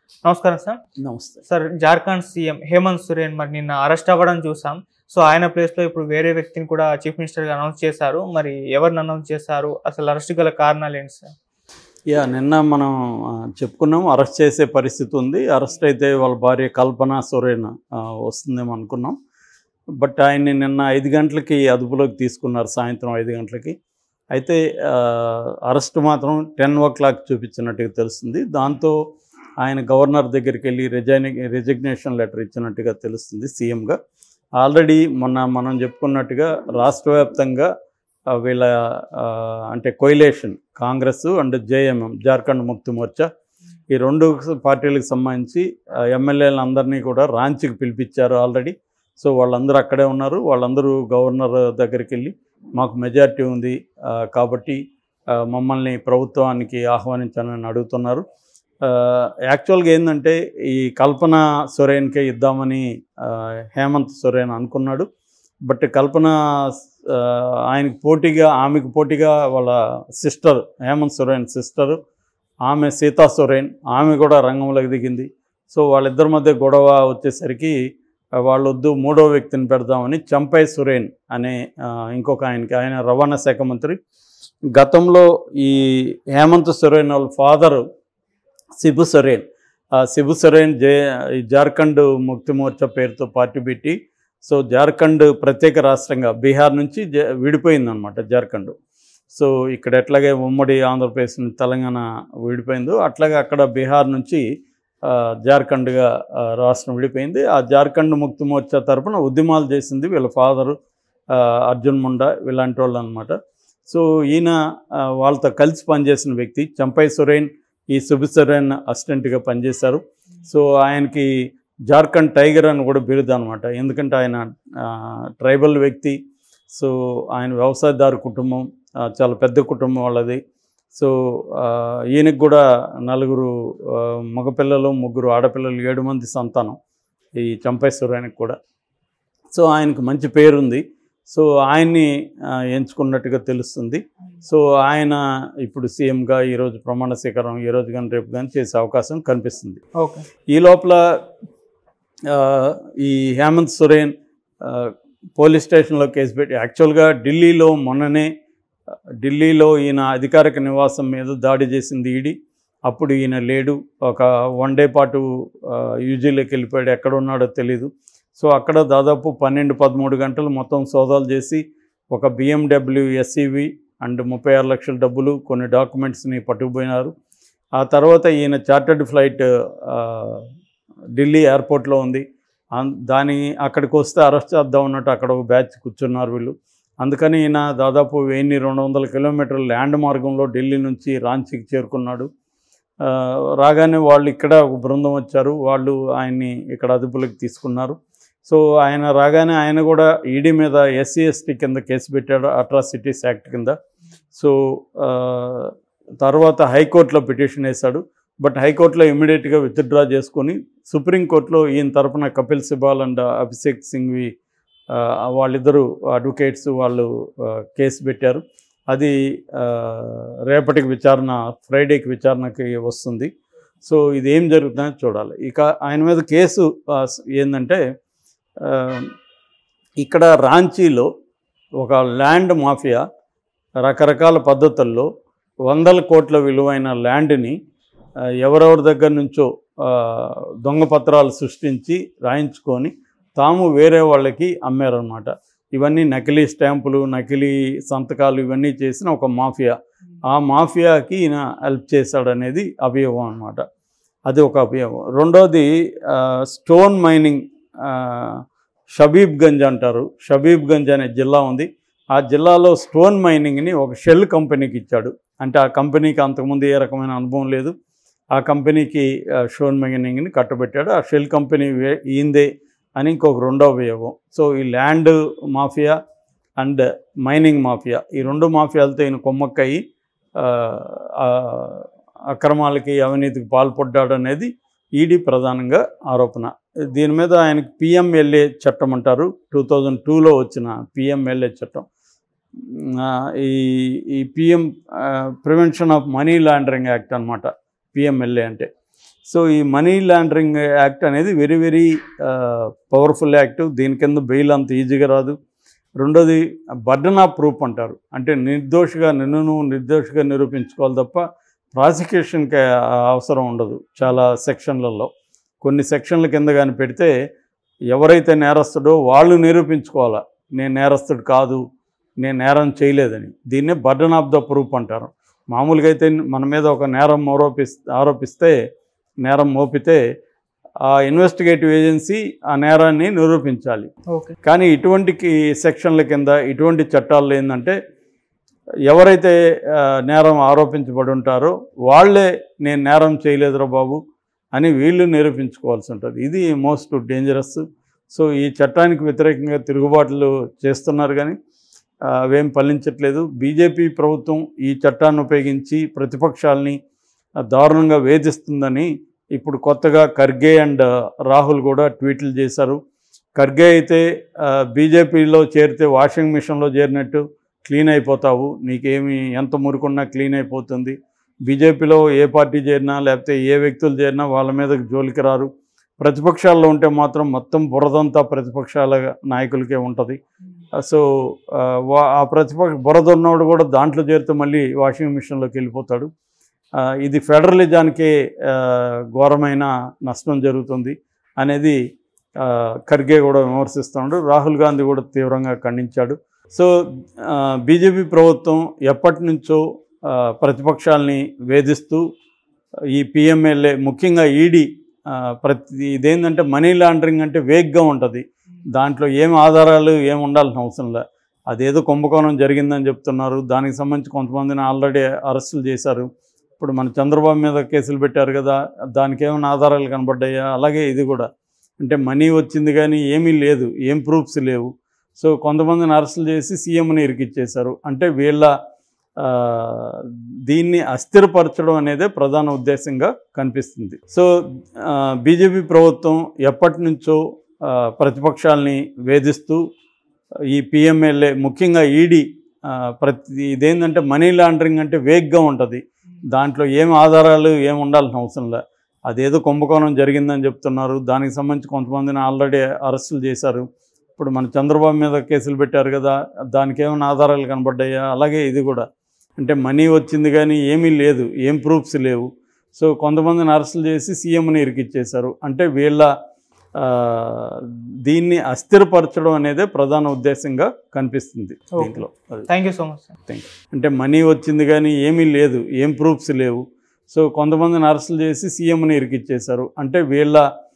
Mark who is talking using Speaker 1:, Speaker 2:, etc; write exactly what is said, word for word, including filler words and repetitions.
Speaker 1: నమస్కారం సార్.
Speaker 2: నమస్తే
Speaker 1: sir, Jharkhand CM Hemant Soren మరి నిన్న అరెస్ట్ అవ్వడం చూసాం. సో ఆయన ప్లేస్లో ఇప్పుడు వేరే వ్యక్తిని కూడా చీఫ్ మినిస్టర్గా అనౌన్స్ చేశారు. మరి ఎవరిని అనౌన్స్ చేశారు, అసలు అరెస్ట్ గల కారణాలు ఏంటి సార్?
Speaker 2: యా నిన్న మనం ఆ, చెప్పుకున్నాం అరెస్ట్ చేసే పరిస్థితి ఉంది. అరెస్ట్ అయితే వాళ్ళ భార్య కల్పన సోరెన్ ఆ, వస్తుందేమో అనుకున్నాం. బట్ ఆయన్ని నిన్న ఐదు గంటలకి అదుపులోకి తీసుకున్నారు, సాయంత్రం ఐదు గంటలకి. అయితే అరెస్ట్ మాత్రం టెన్ ఓ క్లాక్ చూపించినట్టుగా తెలుస్తుంది. దాంతో ఆయన గవర్నర్ దగ్గరికి వెళ్ళి రిజైన్ రిజిగ్నేషన్ లెటర్ ఇచ్చినట్టుగా తెలుస్తుంది సీఎంగా. ఆల్రెడీ మొన్న మనం చెప్పుకున్నట్టుగా రాష్ట్ర వ్యాప్తంగా ఆ, వీళ్ళ ఆ, అంటే coalition Congress and JMM Jharkhand Mukti Morcha ఈ రెండు పార్టీలకు సంబంధించి ఎమ్మెల్యేలను అందరినీ కూడా రాంచీకి పిలిపించారు ఆల్రెడీ. సో వాళ్ళందరూ అక్కడే ఉన్నారు. వాళ్ళందరూ గవర్నర్ దగ్గరికి వెళ్ళి మాకు మెజారిటీ ఉంది ఆ, కాబట్టి ఆ, మమ్మల్ని ప్రభుత్వానికి ఆహ్వానించాలని అడుగుతున్నారు. యాక్చువల్గా ఏంటంటే ఈ కల్పన సోరెన్కే ఇద్దామని ఆ, హేమంత్ సోరెన్ అనుకున్నాడు. బట్ కల్పన ఆ, ఆయనకు పోటీగా ఆమెకు పోటీగా వాళ్ళ సిస్టర్ హేమంత్ సోరెన్ సిస్టర్ ఆమె సీతా సోరెన్ ఆమె కూడా రంగంలోకి దిగింది. సో వాళ్ళిద్దరి మధ్య గొడవ వచ్చేసరికి వాళ్ళొద్దు మూడో వ్యక్తిని పెడదామని చంపై సోరెన్ అనే ఆ, ఇంకొక ఆయనకి ఆయన రవాణా శాఖ మంత్రి. గతంలో ఈ హేమంత్ సోరెన్ వాళ్ళ ఫాదరు శిబు సోరెన్ ఆ శిబు సోరెన్ జే జార్ఖండ్ ముక్తి మోర్చా పేరుతో పార్టీ పెట్టి సో జార్ఖండ్ ప్రత్యేక రాష్ట్రంగా బీహార్ నుంచి జ విడిపోయిందనమాట జార్ఖండ్. సో ఇక్కడ ఎట్లాగే ఉమ్మడి ఆంధ్రప్రదేశ్ నుంచి తెలంగాణ విడిపోయిందో అట్లాగే అక్కడ బీహార్ నుంచి ఆ, జార్ఖండ్గా ఆ, రాష్ట్రం విడిపోయింది. ఆ జార్ఖండ్ ముక్తి మోర్చా తరఫున ఉద్యమాలు చేసింది వీళ్ళ ఫాదరు అర్జున్ ముండా ఇలాంటి వాళ్ళు అనమాట. సో ఈయన ఆ, వాళ్ళతో కలిసి పనిచేసిన వ్యక్తి చంపై సోరెన్ ఈ శిబు సోరెన్ అసిస్టెంట్గా పనిచేశారు. సో ఆయనకి జార్ఖండ్ టైగర్ అని కూడా బిరుదు అనమాట. ఎందుకంటే ఆయన ట్రైబల్ వ్యక్తి. సో ఆయన వ్యవసాయదారు కుటుంబం, ఆ, చాలా పెద్ద కుటుంబం వాళ్ళది. సో ఈయనకు కూడా నలుగురు ఆ, మగపిల్లలు ముగ్గురు ఆడపిల్లలు ఏడు మంది సంతానం ఈ చంపై సోరెన్కి కూడా. సో ఆయనకు మంచి పేరుంది. సో ఆయన్ని ఆ, ఎంచుకున్నట్టుగా తెలుస్తుంది. సో ఆయన ఇప్పుడు సీఎంగా ఈరోజు ప్రమాణ స్వీకారం ఈరోజు కానీ రేపు కానీ చేసే అవకాశం కనిపిస్తుంది.
Speaker 1: ఓకే.
Speaker 2: ఈ లోపల ఆ, ఈ హేమంత్ సోరెన్ ఆ, పోలీస్ స్టేషన్లో కేసు పెట్టి యాక్చువల్గా ఢిల్లీలో మొన్ననే ఆ, ఢిల్లీలో ఈయన అధికారిక నివాసం మీద దాడి చేసింది ఈడీ. అప్పుడు ఈయన లేడు, ఒక వన్ డే పాటు యూజీలోకి వెళ్ళిపోయాడు, ఎక్కడ ఉన్నాడో తెలీదు. సో అక్కడ దాదాపు పన్నెండు పదమూడు గంటలు మొత్తం సోదాలు చేసి ఒక బిఎండబ్ల్యూ ఎస్ఈవి అండ్ ముప్పై ఆరు లక్షల డబ్బులు కొన్ని డాక్యుమెంట్స్ని పట్టుకుపోయినారు. ఆ తర్వాత ఈయన చార్టర్డ్ ఫ్లైట్ ఆ, ఢిల్లీ ఎయిర్పోర్ట్లో ఉంది. దాని అక్కడికి వస్తే అరెస్ట్ చేద్దాం ఉన్నట్టు అక్కడ ఒక బ్యాచ్ కూర్చున్నారు వీళ్ళు. అందుకని ఈయన దాదాపు వెయ్యి రెండు వందల కిలోమీటర్ల ల్యాండ్ మార్గంలో ఢిల్లీ నుంచి రాంచీకి చేరుకున్నాడు. ఆ, రాగానే వాళ్ళు ఇక్కడ ఒక బృందం వచ్చారు, వాళ్ళు ఆయన్ని ఇక్కడ అదుపులోకి తీసుకున్నారు. సో ఆయన రాగానే ఆయన కూడా ఈడీ మీద ఎస్సీ ఎస్టీ కింద కేసు పెట్టాడు, అట్రాసిటీస్ యాక్ట్ కింద. సో ఆ, తర్వాత హైకోర్టులో పిటిషన్ వేశాడు. బట్ హైకోర్టులో ఇమ్మీడియట్గా విత్డ్రా చేసుకొని సుప్రీంకోర్టులో ఈయన తరపున కపిల్ సిబాల్ అండ్ అభిషేక్ సింఘ్వి ఆ, వాళ్ళిద్దరూ అడ్వకేట్స్ వాళ్ళు ఆ, కేసు పెట్టారు. అది ఆ, రేపటికి విచారణ ఫ్రైడేకి విచారణకి వస్తుంది. సో ఇది ఏం జరుగుతుందని చూడాలి. ఇక ఆయన మీద కేసు ఆ, ఏంటంటే ఆ, ఇక్కడ రాంచీలో ఒక ల్యాండ్ మాఫియా రకరకాల పద్ధతుల్లో వందల కోట్ల విలువైన ల్యాండ్ని ఆ, ఎవరెవరి దగ్గర నుంచో ఆ, దొంగ పత్రాలు సృష్టించి రాయించుకొని తాము వేరే వాళ్ళకి అమ్మారనమాట. ఇవన్నీ నకిలీ స్టాంపులు, నకిలీ సంతకాలు ఇవన్నీ చేసిన ఒక మాఫియా. ఆ మాఫియాకి ఈయన హెల్ప్ చేశాడనేది అభియోగం అనమాట. అది ఒక అభియోగం. రెండోది ఆ, స్టోన్ మైనింగ్ ఆ, షబీబ్గంజ్ అంటారు. షబీబ్గంజ్ అనే జిల్లా ఉంది. ఆ జిల్లాలో స్టోన్ మైనింగ్ని ఒక షెల్ కంపెనీకి ఇచ్చాడు. అంటే ఆ కంపెనీకి అంతకుముందు ఏ రకమైన అనుభవం లేదు. ఆ కంపెనీకి స్టోన్ మైనింగ్ని కట్టబెట్టాడు. ఆ షెల్ కంపెనీ ఈందే అని ఇంకొక రెండో ఉపయోగం. సో ఈ land mafia and mining mafia ఈ రెండు మాఫియాలతో ఈయన కొమ్మక్కయి అక్రమాలకి అవినీతికి పాల్పడ్డాడు అనేది ఈడీ ప్రధానంగా ఆరోపణ. దీని మీద ఆయనకి పిఎంఎల్ఏ చట్టం అంటారు, టూ థౌజండ్ టూలో వచ్చిన పిఎంఎల్ఏ చట్టం. ఈ ఈ PM prevention of money laundering act అనమాట పిఎంఎల్ఏ అంటే. సో ఈ మనీ లాండరింగ్ యాక్ట్ అనేది వెరీ వెరీ పవర్ఫుల్ యాక్ట్. దీని కింద బెయిల్ అంత ఈజీగా రాదు. రెండోది బర్డన్ ఆఫ్ ప్రూఫ్ అంటారు. అంటే నిర్దోషిగా నిన్ను నువ్వు నిర్దోషిగా నిరూపించుకోవాలి తప్ప ప్రాసిక్యూషన్కి అవసరం ఉండదు. చాలా సెక్షన్లలో కొన్ని సెక్షన్ల కింద కానీ పెడితే ఎవరైతే నేరస్తుడో వాళ్ళు నిరూపించుకోవాలా, నేను నేరస్తుడు కాదు, నేను నేరం చేయలేదని. దీన్నే బర్డన్ ఆఫ్ ద ప్రూఫ్ అంటారు. మామూలుగా అయితే మన మీద ఒక నేరం ఆరోపిస్ ఆరోపిస్తే నేరం మోపితే ఆ ఇన్వెస్టిగేటివ్ ఏజెన్సీ ఆ నేరాన్ని నిరూపించాలి. కానీ ఇటువంటి సెక్షన్ల కింద ఇటువంటి చట్టాల్లో ఏంటంటే ఎవరైతే నేరం ఆరోపించబడి ఉంటారో వాళ్ళే నేను నేరం చేయలేదురా బాబు అని వీళ్ళు నిరూపించుకోవాల్సి ఉంటుంది. ఇది మోస్ట్ డేంజరస్. సో ఈ చట్టానికి వ్యతిరేకంగా తిరుగుబాట్లు చేస్తున్నారు కానీ అవేం ఫలించట్లేదు. బీజేపీ ప్రభుత్వం ఈ చట్టాన్ని ఉపయోగించి ప్రతిపక్షాలని దారుణంగా వేధిస్తుందని ఇప్పుడు కొత్తగా ఖర్గే అండ్ రాహుల్ కూడా ట్వీట్లు చేశారు. ఖర్గే అయితే బీజేపీలో చేరితే వాషింగ్ మిషన్లో చేరినట్టు క్లీన్ అయిపోతావు, నీకేమి ఎంత మురుకున్నా క్లీన్ అయిపోతుంది, బీజేపీలో ఏ పార్టీ చేరినా లేకపోతే ఏ వ్యక్తులు చేరినా వాళ్ళ మీద జోలికి రారు, ప్రతిపక్షాల్లో ఉంటే మాత్రం మొత్తం బురదంతా ప్రతిపక్షాల నాయకులకే ఉంటుంది. సో ఆ ప్రతిపక్ష బురద ఉన్నవాడు కూడా దాంట్లో చేరితే మళ్ళీ వాషింగ్ మిషన్లోకి వెళ్ళిపోతాడు. ఇది ఫెడరలిజానికే ఘోరమైన నష్టం జరుగుతుంది అనేది ఖర్గే కూడా విమర్శిస్తున్నాడు. రాహుల్ గాంధీ కూడా తీవ్రంగా ఖండించాడు. సో బీజేపీ ప్రభుత్వం ఎప్పటి నుంచో ప్రతిపక్షాలని వేధిస్తూ ఈ పిఎంఎల్ఏ ముఖ్యంగా ఈడీ ప్రతి ఇదేంటంటే మనీ లాండరింగ్ అంటే వేగ్గా ఉంటుంది. దాంట్లో ఏం ఆధారాలు ఏం ఉండాల్సిన అవసరం లే. అదేదో కుంభకోణం జరిగిందని చెప్తున్నారు. దానికి సంబంధించి కొంతమందిని ఆల్రెడీ అరెస్టులు చేశారు. ఇప్పుడు మన చంద్రబాబు మీద కేసులు పెట్టారు కదా, దానికి ఏమైనా ఆధారాలు కనబడ్డాయా? అలాగే ఇది కూడా అంటే మనీ వచ్చింది కానీ ఏమీ లేదు, ఏం ప్రూఫ్స్ లేవు. సో కొంతమందిని అరెస్టులు చేసి సీఎంని ఇరికిచ్చేశారు. అంటే వీళ్ళ దీన్ని అస్థిరపరచడం అనేదే ప్రధాన ఉద్దేశంగా కనిపిస్తుంది. సో బీజేపీ ప్రభుత్వం ఎప్పటి నుంచో ప్రతిపక్షాలని వేధిస్తూ ఈ పిఎంఎల్ఏ ముఖ్యంగా ఈడీ ప్రతి ఇదేంటంటే మనీ లాండరింగ్ అంటే వేగ్గా ఉంటుంది. దాంట్లో ఏం ఆధారాలు ఏం ఉండాల్సిన అవసరం లే. అదేదో కుంభకోణం జరిగిందని చెప్తున్నారు. దానికి సంబంధించి కొంతమందిని ఆల్రెడీ అరెస్టులు చేశారు. ఇప్పుడు మన చంద్రబాబు మీద కేసులు పెట్టారు కదా, దానికి ఏమైనా ఆధారాలు కనబడ్డాయా? అలాగే ఇది కూడా అంటే మనీ వచ్చింది కానీ ఏమీ లేదు, ఏం ప్రూఫ్స్ లేవు. సో కొంతమందిని అరెస్టులు చేసి సీఎంని ఇరికిచ్చేశారు. అంటే వీళ్ళ దీన్ని అస్థిరపరచడం అనేదే ప్రధాన ఉద్దేశంగా కనిపిస్తుంది దీంట్లో.
Speaker 1: Thank you so much.
Speaker 2: Thank you. అంటే మనీ వచ్చింది కానీ ఏమీ లేదు, ఏం ప్రూఫ్స్ లేవు. సో కొంతమందిని అరెస్టులు చేసి సీఎంని ఇరికిచ్చేశారు. అంటే వీళ్ళ